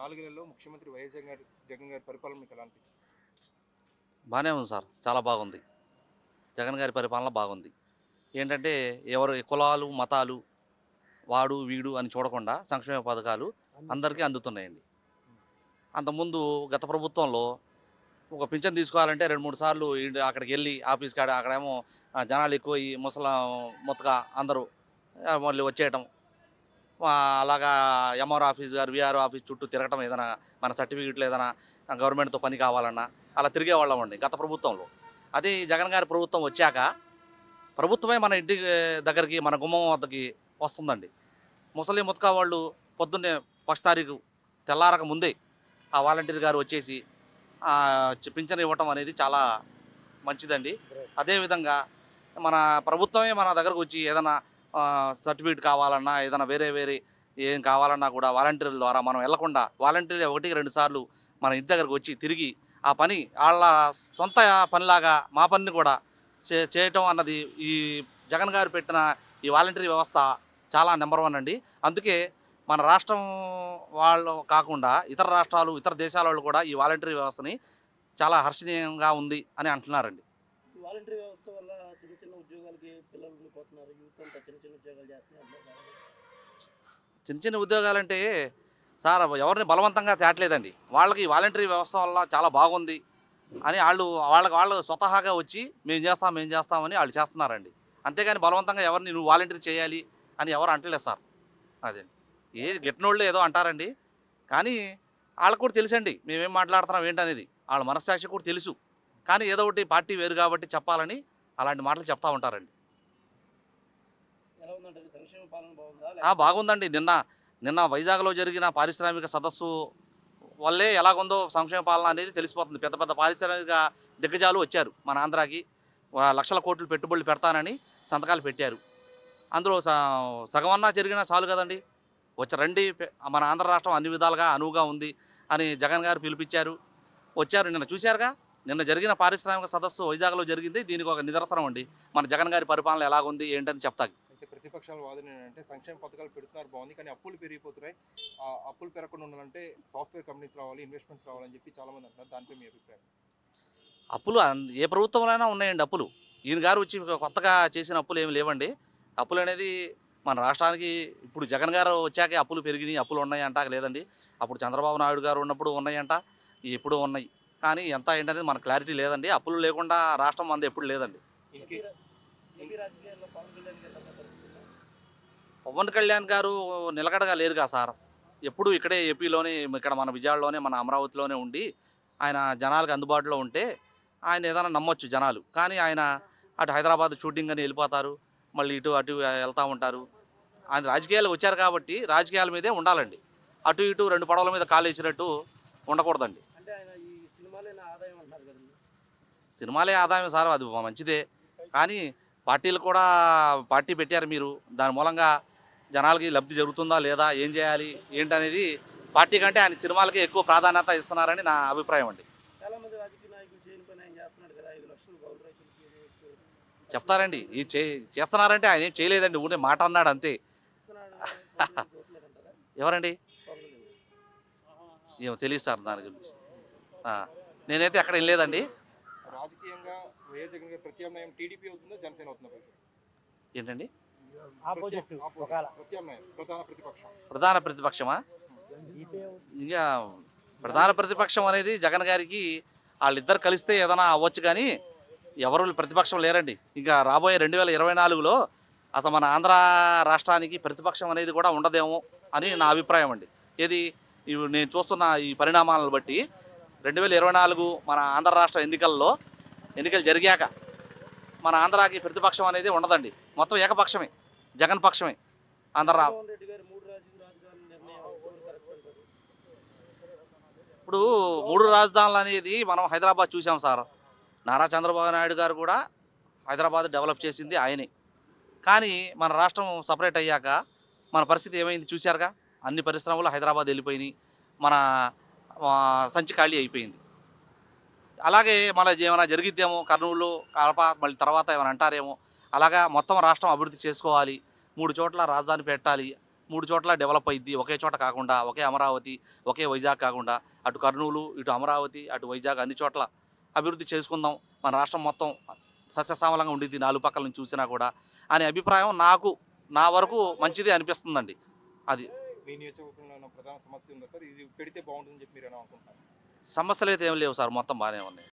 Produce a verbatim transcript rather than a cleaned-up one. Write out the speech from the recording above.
నాలుగేళ్లలో ముఖ్యమంత్రి వైఎస్ జగన్ గారి జగన్ గారి పరిపాలన మీకు ఎలా అనిపించింది? బాగానే ఉంది సార్. చాలా బాగుంది. జగన్ గారి పరిపాలన బాగుంది. ఏంటంటే ఎవరు కులాలు, మతాలు, వాడు, వీడు అని చూడకుండా సంక్షేమ పథకాలు అందరికీ అందుతున్నాయండి. అంతకుముందు గత ప్రభుత్వంలో ఒక పింఛన్ తీసుకోవాలంటే రెండు మూడు సార్లు ఈడ అక్కడికి వెళ్ళి ఆఫీస్ కాడ అక్కడేమో ఆహ్, జనాలు ఎక్కువయ్యి ముసలా ముతక అందరూ ఆహ్, మళ్ళీ వచ్చేయటం. ఆహ్, అలాగా ఎంఆర్ఓ ఆఫీస్ గారు, వీఆర్ఓ ఆఫీస్ చుట్టూ తిరగటం ఏదైనా మన సర్టిఫికెట్లు ఏదైనా గవర్నమెంట్‌తో పని కావాలన్నా అలా తిరిగేవాళ్ళమండి గత ప్రభుత్వంలో. అదే ఈ జగన్ గారి ప్రభుత్వం వచ్చాక ప్రభుత్వమే మన ఇంటి దగ్గరికి, మన గుమ్మం వద్దకి వస్తుందండి. ముసలి ముతక వాళ్ళు పొద్దున్నే ఫస్ట్ తారీఖు తెల్లారక ముందే ఆ వాలంటీర్ గారు వచ్చేసి ఆహ్, చ పింఛన్ ఇవ్వటం అనేది చాలా మంచిదండి. అదేవిధంగా మన ప్రభుత్వమే మన దగ్గరకు వచ్చి ఏదైనా ఆహ్, సర్టిఫికేట్ కావాలన్నా, ఏదైనా వేరే వేరే ఏం కావాలన్నా కూడా వాలంటీర్ల ద్వారా మనం వెళ్ళకుండా వాలంటీర్లే ఒకటికి రెండు సార్లు మన ఇంటి దగ్గరకు వచ్చి తిరిగి ఆ పని ఆళ్ళ సొంత పనిలాగా మా పనిని కూడా చే చేయటం అన్నది ఈ జగన్ గారు పెట్టిన ఈ వాలంటరీ వ్యవస్థ చాలా నెంబర్ వన్ అండి. అందుకే మన రాష్ట్రం వాళ్ళు కాకుండా ఇతర రాష్ట్రాలు, ఇతర దేశాల వాళ్ళు కూడా ఈ వాలంటరీ వ్యవస్థని చాలా హర్షణీయంగా ఉంది అని అంటున్నారండి. ఈ వాలంటరీ వ్యవస్థ వల్ల చిన్న చిన్న ఉద్యోగాలకి పిల్లలు ఉండిపోతున్నారు. యూత్ అంతా చిన్న చిన్న ఉద్యోగాలు చేస్తున్నారు అంటున్నారు కదా. చిన్న చిన్న ఉద్యోగాలంటే సార్ ఎవరిని బలవంతంగా తేట్లేదండి. వాళ్ళకి ఈ వాలంటరీ వ్యవస్థ వల్ల చాలా బాగుంది అని ఆళ్ళు వాళ్ళకి వాళ్ళు స్వతహాగా వచ్చి మేము చేస్తాం, మేము చేస్తామని ఆళ్ళు చేస్తున్నారండి. అంతేగాని బలవంతంగా ఎవరిని నువ్వు వాలంటరీ చేయాలి అని ఎవరు అంటలేదు సార్. అదే ఏ గిట్టనోళ్ళు ఏదో అంటారండి. కానీ వాళ్ళకి కూడా తెలుసండి మేమేం మాట్లాడుతున్నాం ఏంటనేది. వాళ్ళ మనస్సాక్షి కూడా తెలుసు. కానీ ఏదో ఒకటి పార్టీ వేరు కాబట్టి చెప్పాలని అలాంటి మాటలు చెప్తా ఉంటారండి. ఎలా ఉందంటే సంక్షేమ పాలన బాగుందా? ఆ! బాగుందండి. నిన్న నిన్న వైజాగ్‌లో జరిగిన పారిశ్రామిక సదస్సు వల్లే ఎలాగుందో సంక్షేమ పాలన అనేది తెలిసిపోతుంది. పెద్ద పెద్ద పారిశ్రామిక దిగ్గజాలు వచ్చారు మన ఆంధ్రాకి. వ లక్షల కోట్లు పెట్టుబడులు పెడతానని సంతకాలు పెట్టారు. అందులో స సగమన్నా జరిగినా చాలు కదండీ. వచ్చి రండి పె మన ఆంధ్ర రాష్ట్రం అన్ని విధాలుగా అనువుగా ఉంది అని జగన్ గారు పిలిపించారు. వచ్చారు. నిన్న చూశారుగా. నిన్న జరిగిన పారిశ్రామిక సదస్సు వైజాగ్‌లో జరిగింది. దీనికి ఒక నిదర్శనం అండి. మన జగన్ గారి పరిపాలన ఎలాగుంది ఏంటని చెప్తాకి. అయితే ప్రతిపక్షాల వాదన ఏంటంటే సంక్షేమ పథకాలు పెడుతున్నారు బాగుంది, కానీ అప్పులు పెరిగిపోతున్నాయి. ఆ అప్పులు పెరగకుండా ఉండాలంటే సాఫ్ట్‌వేర్ కంపెనీస్ రావాలి, ఇన్వెస్ట్‌మెంట్స్ రావాలని చెప్పి చాలామంది అంటున్నారు. దానిపై మీ అభిప్రాయం? అప్పులు అన్ ఏ ప్రభుత్వంలోనైనా ఉన్నాయండి అప్పులు. ఈయన గారు వచ్చి కొత్తగా చేసిన అప్పులు ఏమి లేవండి. అప్పులనేది మన రాష్ట్రానికి ఇప్పుడు జగన్ గారు వచ్చాకే అప్పులు పెరిగినాయి, అప్పులు ఉన్నాయి అంటాక లేదండి. అప్పుడు చంద్రబాబు నాయుడు గారు ఉన్నప్పుడు ఉన్నాయంట, ఎప్పుడూ ఉన్నాయి. కానీ ఎంత ఏంటనేది మనకు క్లారిటీ లేదండి. అప్పులు లేకుండా రాష్ట్రం మనది ఎప్పుడు లేదండి. ఇంకే ఏపీ రా- ఏపీ రాజకీయాల్లో పవన్ కళ్యాణ్ గారు ఎలా పరిస్థితులు? పవన్ కళ్యాణ్ గారు నిలకడగా లేరుగా సార్. ఎప్పుడు ఇక్కడే ఏపీలోనే ఇక్కడ మన విజయవాడలోనే మన అమరావతిలోనే ఉండి ఆయన జనాలకు అందుబాటులో ఉంటే ఆయన ఏదైనా నమ్మొచ్చు జనాలు. కానీ ఆయన అటు హైదరాబాద్ షూటింగ్ అని వెళ్ళిపోతారు. మళ్ళీ ఇటు అటు వెళ్తూ ఉంటారు. ఆయన రాజకీయాలకు వచ్చారు కాబట్టి రాజకీయాల మీదే ఉండాలండి. అటు ఇటు రెండు పడవల మీద కాలేసినట్టు ఉండకూడదండి. అంటే ఆయన ఈ సినిమాలైన ఆదాయం అంటారు కదండి. సినిమాలే ఆదాయం సార్, అది మంచిదే. కానీ పార్టీలు కూడా పార్టీ పెట్టారు మీరు. దాని మూలంగా జనాలకి లబ్ధి జరుగుతుందా లేదా, ఏం చేయాలి ఏంటనేది పార్టీ కంటే ఆయన సినిమాలకి ఎక్కువ ప్రాధాన్యత ఇస్తున్నారని నా అభిప్రాయం అండి. చాలా మంది రాజకీయ నాయకులు చేయని పని ఆయన చేస్తున్నాడు కదా. ఐదు లక్షలు కౌలు రైతులకి చెప్తారండి ఈ చే చేస్తున్నారంటే ఆయన ఏం చేయలేదండి, ఊనే మాట అన్నాడు అంతే. ఇస్తున్నాడు పదివేలు చూడలేదంటారా? ఎవరండి? పవన్ కళ్యాణ్. ఏమో తెలియదు సార్ దాని గురించి. ఆ, నేనైతే ఎక్కడ వెళ్ళలేదండి. రాజకీయంగా వైఎస్ జగన్ గారి ప్రత్యామ్నాయం టీడీపీ అవుతుందా, జనసేన అవుతుందా? ఏంటండి ఆపోజిట్ ఆపోజిట్ ఒకవేళ ప్రత్యామ్నాయం ప్రధాన ప్రతిపక్షం. ప్రధాన ప్రతిపక్షమా? ఇక ప్రధాన ప్రతిపక్షం అనేది జగన్ గారికి వాళ్ళిద్దరు కలిస్తే ఏదైనా అవ్వచ్చు, కానీ ఎవరు ప్రతిపక్షం లేరండి. ఇంకా రాబోయే రెండు వేల ఇరవై నాలుగులో అసలు మన ఆంధ్ర రాష్ట్రానికి ప్రతిపక్షం అనేది కూడా ఉండదేమో అని నా అభిప్రాయం అండి. ఏది ఇవి నేను చూస్తున్న ఈ పరిణామాలను బట్టి రెండు వేల ఇరవై నాలుగు మన ఆంధ్ర రాష్ట్ర ఎన్నికల్లో ఎన్నికలు జరిగాక మన ఆంధ్రాకి ప్రతిపక్షం అనేది ఉండదండి. మొత్తం ఏకపక్షమే, జగన్ పక్షమే ఆంధ్ర. జగన్మోహన్ రెడ్డి గారు మూడు రాజకీయ రాజధానుల నిర్ణయం ఎవరు కరెక్ట్ అంటారు? ఇప్పుడు మూడు రాజధానులు అనేది మనం హైదరాబాద్ చూసాం సార్. నారా చంద్రబాబు నాయుడు గారు కూడా హైదరాబాద్ డెవలప్ చేసింది ఆయనే. కానీ మన రాష్ట్రం సపరేట్ అయ్యాక మన పరిస్థితి ఏమైంది చూశారుగా. అన్ని పరిశ్రమలు హైదరాబాద్ వెళ్ళిపోయినాయి. మన ఆ, సంచి ఖాళీ అయిపోయింది. అలాగే మన ఏమైనా జరిగిద్దేమో కర్నూలు, కడప, మళ్ళీ తర్వాత ఏమైనా అంటారేమో. అలాగా మొత్తం రాష్ట్రం అభివృద్ధి చేసుకోవాలి, మూడు చోట్ల రాజధాని పెట్టాలి మూడు చోట్ల డెవలప్ అయ్యిద్ది. ఒకే చోట కాకుండా, ఒకే అమరావతి, ఒకే వైజాగ్ కాకుండా అటు కర్నూలు, ఇటు అమరావతి, అటు వైజాగ్ అన్ని చోట్ల అభివృద్ధి చేసుకుందాం. మన రాష్ట్రం మొత్తం సస్యశ్యామలంగా ఉండిద్ది నాలుగు పక్కల నుంచి చూసినా కూడా అనే అభిప్రాయం నాకు నా వరకు మంచిదే అనిపిస్తుందండి. అది మీ నియోజకవర్గంలో ఉన్న ప్రధాన సమస్య ఉందా సార్? ఇది పెడితే బాగుంటుందని చెప్పి మీరు ఏమైనా అనుకుంటున్నారు? సమస్యలు అయితే ఏం లేవు సార్, మొత్తం బాగానే ఉన్నాయి.